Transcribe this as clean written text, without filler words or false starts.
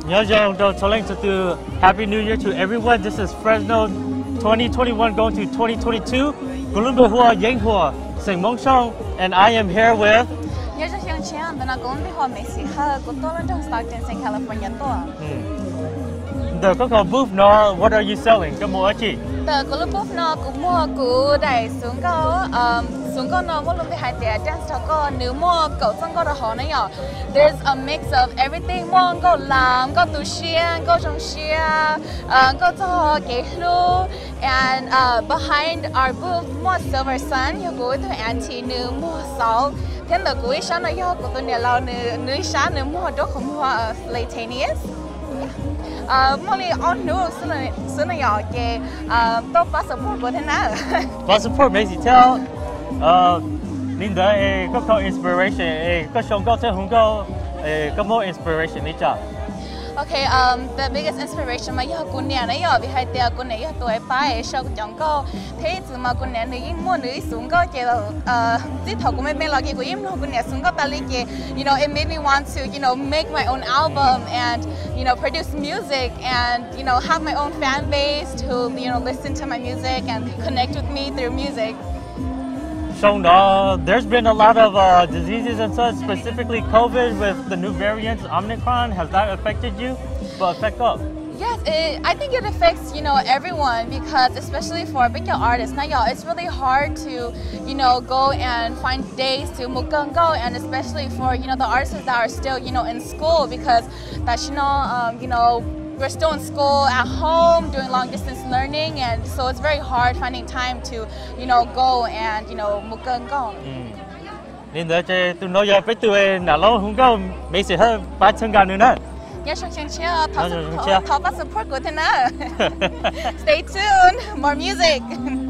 nhớ rằng đầu cho lên to Happy New Year to everyone. This is Fresno 2021 going to 2022. Colombo Hua Yang Hua Sing Mong Song, and I am here with. nhớ cho chương trình đó là Colombo Hua Mexico của tôi là trong Stockton, California tôi. The Coco booth no, what are you selling? Cái mua gì? The Colombo nó cũng mua của đại xuống câu nó mua luôn cái hai tiệt dance cho cô nếu mua cậu sang câu đó họ này nhở. There's a mix of everything mua câu làm câu tu xiên câu trồng xiên câu cho cái lu and behind our booth mua Silver Sun yêu của tôi anti nếu mua sáu thêm được của sáng nó yêu của tôi nhà lâu nếu sáng nếu mua đó không mua Latanius. Molly on news soon nhỏ cái top bus support của thế nào? Bus support Macy tell nên đó có inspiration có xong có thể không có more inspiration đi chả. Okay, the biggest inspiration mà yêu cô nhà này ở vì hai tia cô này tuổi bảy sau cái chồng cô thế từ mà cô nhà này mua nữ xuống cô chỉ là tiếp thầu của mấy là cái của em cô nhà xuống cô ta lấy cái you know it made me want to make my own album and produce music and have my own fan base to listen to my music and connect with me through music. So there's been a lot of diseases and such, specifically COVID with the new variants, Omicron. Has that affected you? But affect us? Yes, I think it affects everyone because especially for big artists, now it's really hard to go and find days to go, and especially for the artists that are still in school because that's we're still in school at home doing long distance learning, and so it's very hard finding time to go and go. Nên đó chứ tôi nói giờ phải tụi nào lâu không có mấy sự hơn ba chân gà nữa nè. Nhớ chương trình chia thảo support của thế nào. Stay tuned, more music.